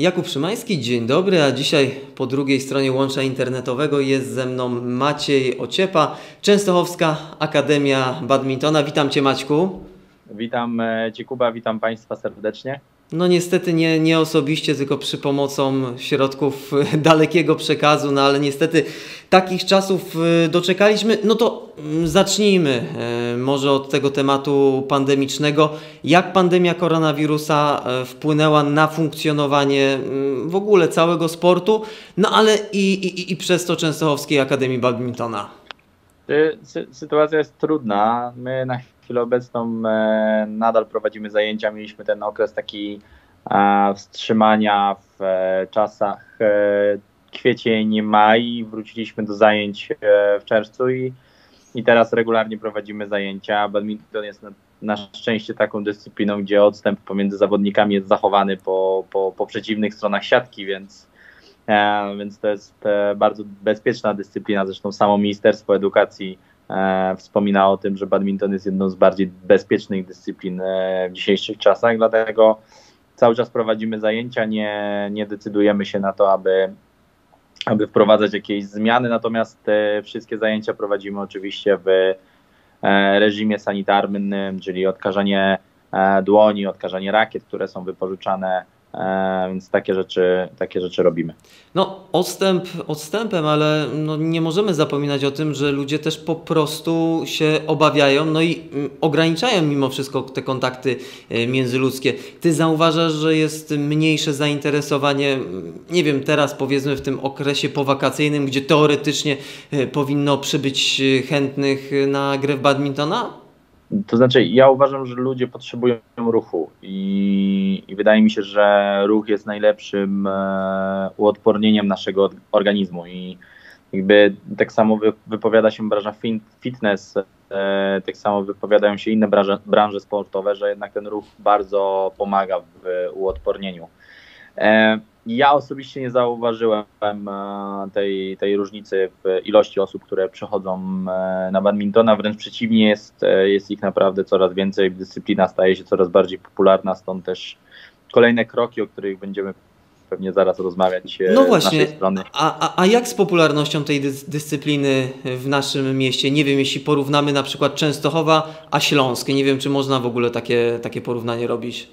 Jakub Szymański, dzień dobry, a dzisiaj po drugiej stronie łącza internetowego jest ze mną Maciej Ociepa, Częstochowska Akademia Badmintona. Witam Cię, Maćku. Witam Cię, Kuba, witam Państwa serdecznie. No niestety nie osobiście, tylko przy pomocą środków dalekiego przekazu, no ale niestety takich czasów doczekaliśmy. No to zacznijmy może od tego tematu pandemicznego. Jak pandemia koronawirusa wpłynęła na funkcjonowanie w ogóle całego sportu, no ale i przez to Częstochowskiej Akademii Badmintona? Sytuacja jest trudna. My na chwilę obecną nadal prowadzimy zajęcia. Mieliśmy ten okres taki wstrzymania w czasach kwiecień, maj. Wróciliśmy do zajęć w czerwcu i teraz regularnie prowadzimy zajęcia. Badminton jest na szczęście taką dyscypliną, gdzie odstęp pomiędzy zawodnikami jest zachowany po przeciwnych stronach siatki, więc to jest bardzo bezpieczna dyscyplina. Zresztą samo Ministerstwo Edukacji wspomina o tym, że badminton jest jedną z bardziej bezpiecznych dyscyplin w dzisiejszych czasach, dlatego cały czas prowadzimy zajęcia, nie decydujemy się na to, aby wprowadzać jakieś zmiany, natomiast wszystkie zajęcia prowadzimy oczywiście w reżimie sanitarnym, czyli odkażanie dłoni, odkażanie rakiet, które są wypożyczane, więc takie rzeczy robimy. No odstępem, ale no, nie możemy zapominać o tym, że ludzie też po prostu się obawiają, no i ograniczają mimo wszystko te kontakty międzyludzkie. Ty zauważasz, że jest mniejsze zainteresowanie, nie wiem, teraz powiedzmy w tym okresie powakacyjnym, gdzie teoretycznie powinno przybyć chętnych na grę w badmintona? To znaczy, ja uważam, że ludzie potrzebują ruchu i wydaje mi się, że ruch jest najlepszym uodpornieniem naszego organizmu i jakby tak samo wypowiada się branża fitness, tak samo wypowiadają się inne branże sportowe, że jednak ten ruch bardzo pomaga w uodpornieniu. Ja osobiście nie zauważyłem tej różnicy w ilości osób, które przychodzą na badmintona, wręcz przeciwnie, jest ich naprawdę coraz więcej, dyscyplina staje się coraz bardziej popularna, stąd też kolejne kroki, o których będziemy pewnie zaraz rozmawiać no z właśnie, naszej strony. A jak z popularnością tej dyscypliny w naszym mieście? Nie wiem, jeśli porównamy na przykład Częstochowa a Śląsk, nie wiem, czy można w ogóle takie porównanie robić.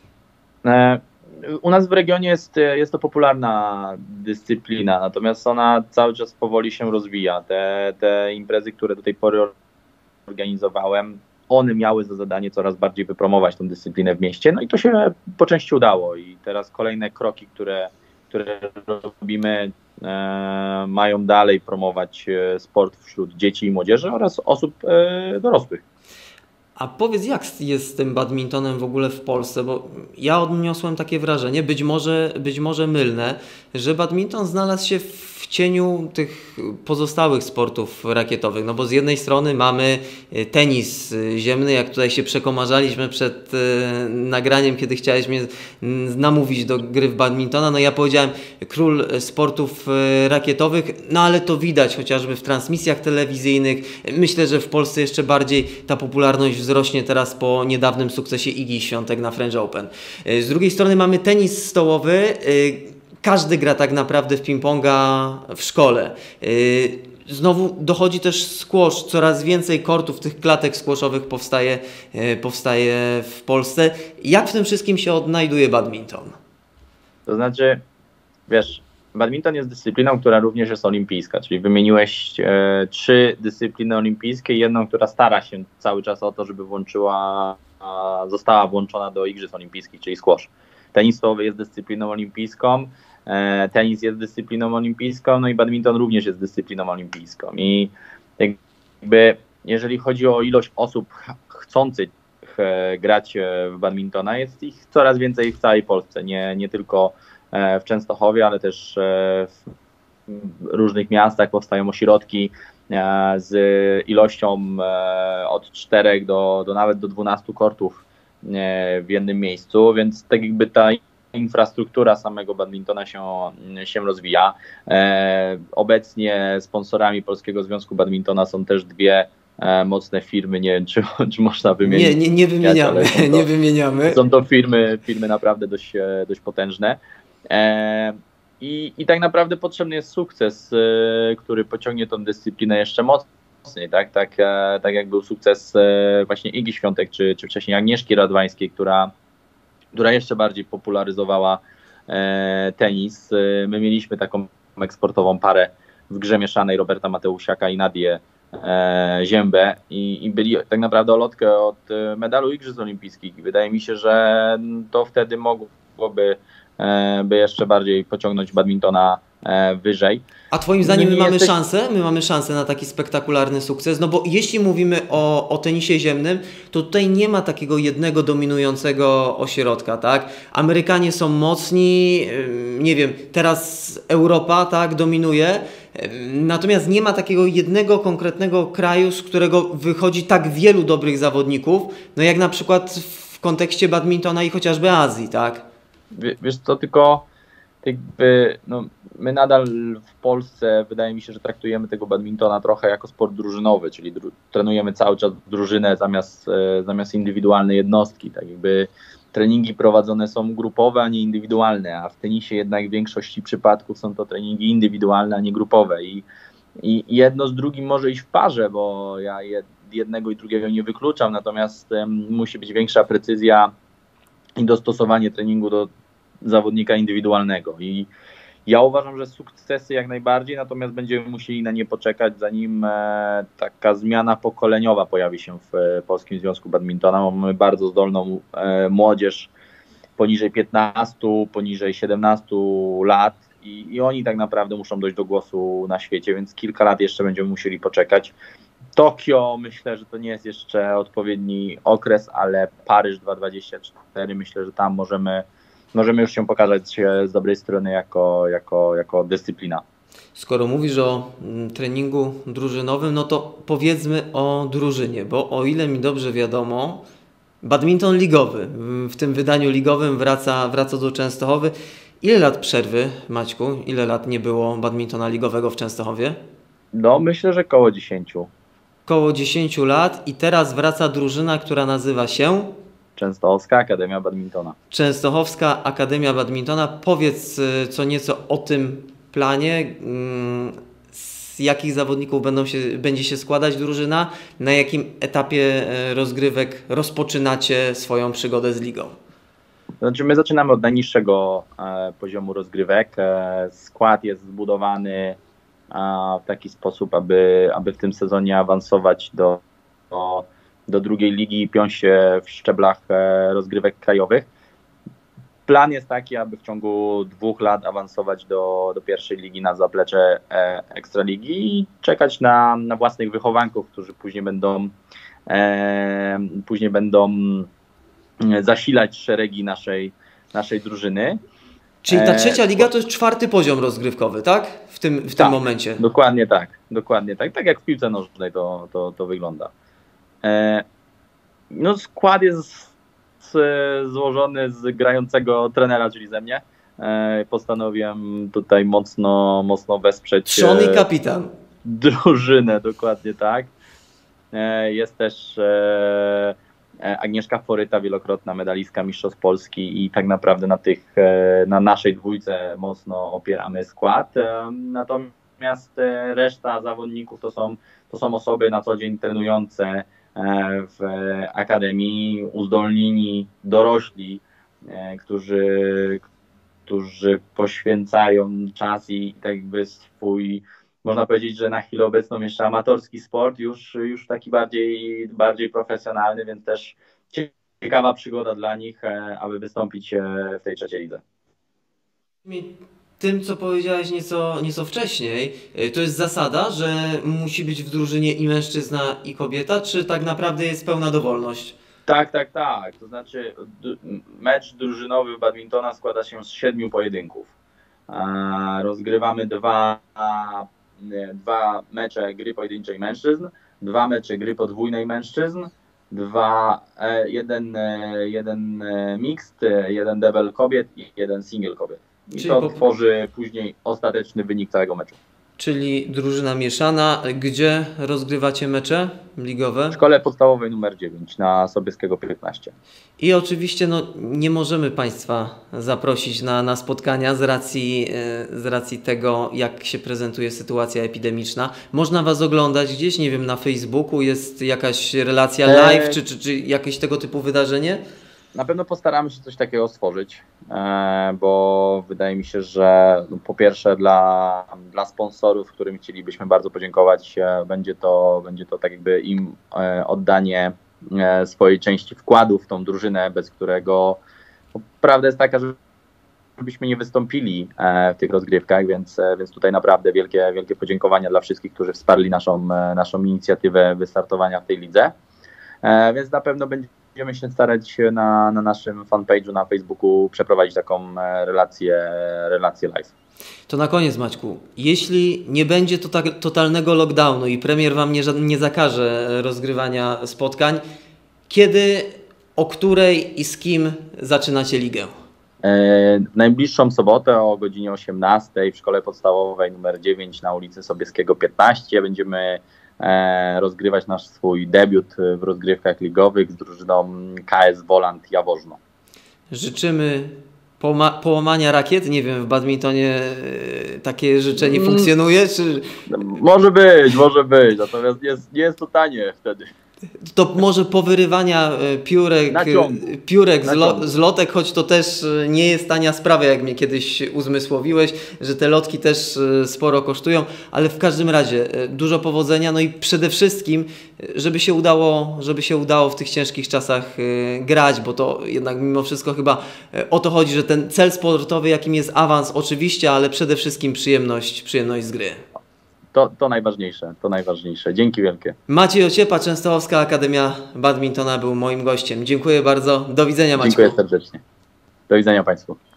U nas w regionie jest to popularna dyscyplina, natomiast ona cały czas powoli się rozwija. Te imprezy, które do tej pory organizowałem, one miały za zadanie coraz bardziej wypromować tę dyscyplinę w mieście, no i to się po części udało i teraz kolejne kroki, które robimy, mają dalej promować sport wśród dzieci i młodzieży oraz osób dorosłych. A powiedz, jak jest z tym badmintonem w ogóle w Polsce, bo ja odniosłem takie wrażenie, być może mylne, że badminton znalazł się w cieniu tych pozostałych sportów rakietowych, no bo z jednej strony mamy tenis ziemny, jak tutaj się przekomarzaliśmy przed nagraniem, kiedy chciałeś mnie namówić do gry w badmintona, no ja powiedziałem król sportów rakietowych, no ale to widać chociażby w transmisjach telewizyjnych. Myślę, że w Polsce jeszcze bardziej ta popularność wzrośnie teraz po niedawnym sukcesie Igi Świątek na French Open. Z drugiej strony mamy tenis stołowy. Każdy gra tak naprawdę w ping-ponga w szkole. Znowu dochodzi też squash. Coraz więcej kortów, tych klatek squashowych powstaje w Polsce. Jak w tym wszystkim się odnajduje badminton? To znaczy, wiesz, badminton jest dyscypliną, która również jest olimpijska, czyli wymieniłeś 3 dyscypliny olimpijskie i jedną, która stara się cały czas o to, żeby została włączona do Igrzysk Olimpijskich, czyli squash. Tenis stołowy jest dyscypliną olimpijską, tenis jest dyscypliną olimpijską, no i badminton również jest dyscypliną olimpijską. I jakby jeżeli chodzi o ilość osób chcących grać w badmintona, jest ich coraz więcej w całej Polsce, nie tylko w Częstochowie, ale też w różnych miastach powstają ośrodki z ilością od 4 do nawet do 12 kortów w jednym miejscu, więc tak jakby ta infrastruktura samego badmintona się rozwija. Obecnie sponsorami Polskiego Związku Badmintona są też 2 mocne firmy, nie wiem, czy można wymienić. Nie wymieniamy, nie wymieniamy. Są to firmy naprawdę dość potężne. I tak naprawdę potrzebny jest sukces, który pociągnie tą dyscyplinę jeszcze mocniej, tak? Tak jak był sukces właśnie Igi Świątek, czy wcześniej Agnieszki Radwańskiej, która jeszcze bardziej popularyzowała tenis. My mieliśmy taką eksportową parę w grze mieszanej Roberta Mateusiaka i Nadię Ziębę i byli tak naprawdę o lotkę od medalu Igrzysk Olimpijskich. Wydaje mi się, że to wtedy mogłoby by jeszcze bardziej pociągnąć badmintona wyżej. A twoim zdaniem my mamy szansę? My mamy szansę na taki spektakularny sukces? No bo jeśli mówimy o tenisie ziemnym, to tutaj nie ma takiego jednego dominującego ośrodka, tak? Amerykanie są mocni, nie wiem, teraz Europa, tak, dominuje, natomiast nie ma takiego jednego konkretnego kraju, z którego wychodzi tak wielu dobrych zawodników, no jak na przykład w kontekście badmintona i chociażby Azji, tak? Wiesz co, tylko jakby, no, my nadal w Polsce wydaje mi się, że traktujemy tego badmintona trochę jako sport drużynowy, czyli trenujemy cały czas drużynę zamiast indywidualnej jednostki. Tak jakby treningi prowadzone są grupowe, a nie indywidualne, a w tenisie jednak w większości przypadków są to treningi indywidualne, a nie grupowe i jedno z drugim może iść w parze, bo ja jednego i drugiego nie wykluczam, natomiast musi być większa precyzja i dostosowanie treningu do zawodnika indywidualnego. I ja uważam, że sukcesy jak najbardziej, natomiast będziemy musieli na nie poczekać, zanim taka zmiana pokoleniowa pojawi się w Polskim Związku Badmintona. Mamy bardzo zdolną młodzież poniżej 15, poniżej 17 lat i oni tak naprawdę muszą dojść do głosu na świecie, więc kilka lat jeszcze będziemy musieli poczekać. Tokio, myślę, że to nie jest jeszcze odpowiedni okres, ale Paryż 2024, myślę, że tam możemy już się pokazać z dobrej strony jako dyscyplina. Skoro mówisz o treningu drużynowym, no to powiedzmy o drużynie, bo o ile mi dobrze wiadomo, badminton ligowy w tym wydaniu ligowym wraca do Częstochowy. Ile lat przerwy, Maćku? Ile lat nie było badmintona ligowego w Częstochowie? No, myślę, że koło 10. Koło 10 lat i teraz wraca drużyna, która nazywa się... Częstochowska Akademia Badmintona. Częstochowska Akademia Badmintona. Powiedz co nieco o tym planie. Z jakich zawodników będzie się składać drużyna? Na jakim etapie rozgrywek rozpoczynacie swoją przygodę z ligą? Znaczy my zaczynamy od najniższego poziomu rozgrywek. Skład jest zbudowany w taki sposób, aby w tym sezonie awansować do drugiej ligi i piąć się w szczeblach rozgrywek krajowych. Plan jest taki, aby w ciągu 2 lat awansować do pierwszej ligi na zaplecze Ekstraligi i czekać na własnych wychowanków, którzy później będą zasilać szeregi naszej drużyny. Czyli ta trzecia liga to jest 4. poziom rozgrywkowy, tak? W tym momencie. Dokładnie tak. Tak jak w piłce nożnej to wygląda. No, skład jest złożony z grającego trenera, czyli ze mnie. Postanowiłem tutaj mocno wesprzeć trzony kapitan. Drużynę, dokładnie tak. Jest też Agnieszka Foryta, wielokrotna medalistka Mistrzostw Polski i tak naprawdę na naszej dwójce mocno opieramy skład. Natomiast reszta zawodników to są osoby na co dzień trenujące w akademii, uzdolnieni dorośli, którzy poświęcają czas i tak jakby swój, można powiedzieć, że na chwilę obecną jeszcze amatorski sport, już taki bardziej profesjonalny, więc też ciekawa przygoda dla nich, aby wystąpić w tej trzeciej lidze. Tym, co powiedziałeś nieco wcześniej, to jest zasada, że musi być w drużynie i mężczyzna, i kobieta, czy tak naprawdę jest pełna dowolność? Tak. To znaczy mecz drużynowy badmintona składa się z 7 pojedynków. Rozgrywamy dwa mecze gry pojedynczej mężczyzn, 2 mecze gry podwójnej mężczyzn, jeden mixed, 1 double kobiet i 1 single kobiet. I to tworzy później ostateczny wynik całego meczu. Czyli drużyna mieszana. Gdzie rozgrywacie mecze ligowe? W szkole podstawowej numer 9 na Sobieskiego 15. I oczywiście nie możemy Państwa zaprosić na spotkania z racji tego, jak się prezentuje sytuacja epidemiczna. Można Was oglądać gdzieś, nie wiem, na Facebooku, jest jakaś relacja live, czy jakieś tego typu wydarzenie? Na pewno postaramy się coś takiego stworzyć, bo wydaje mi się, że po pierwsze dla sponsorów, którym chcielibyśmy bardzo podziękować, będzie to tak jakby im oddanie swojej części wkładu w tą drużynę, bez którego prawda jest taka, że byśmy nie wystąpili w tych rozgrywkach, więc tutaj naprawdę wielkie podziękowania dla wszystkich, którzy wsparli naszą inicjatywę wystartowania w tej lidze. Więc na pewno będziemy się starać na naszym fanpage'u na Facebooku przeprowadzić taką relację live. To na koniec, Maćku, jeśli nie będzie totalnego lockdownu i premier Wam nie zakaże rozgrywania spotkań, kiedy, o której i z kim zaczynacie ligę? Najbliższą sobotę o godzinie 18 w szkole podstawowej numer 9 na ulicy Sobieskiego 15 będziemy rozgrywać nasz swój debiut w rozgrywkach ligowych z drużyną KS Wolant Jaworzno. Życzymy połamania rakiet. Nie wiem, w badmintonie takie życzenie funkcjonuje? Czy... Może być, natomiast nie jest to tanie wtedy. To może powyrywania piórek z lotek, choć to też nie jest tania sprawa, jak mnie kiedyś uzmysłowiłeś, że te lotki też sporo kosztują, ale w każdym razie dużo powodzenia, no i przede wszystkim, żeby się udało w tych ciężkich czasach grać, bo to jednak mimo wszystko chyba o to chodzi, że ten cel sportowy, jakim jest awans oczywiście, ale przede wszystkim przyjemność z gry. To najważniejsze. Dzięki wielkie. Maciej Ociepa, Częstochowska Akademia Badmintona był moim gościem. Dziękuję bardzo. Do widzenia, Maćku. Dziękuję serdecznie. Do widzenia Państwu.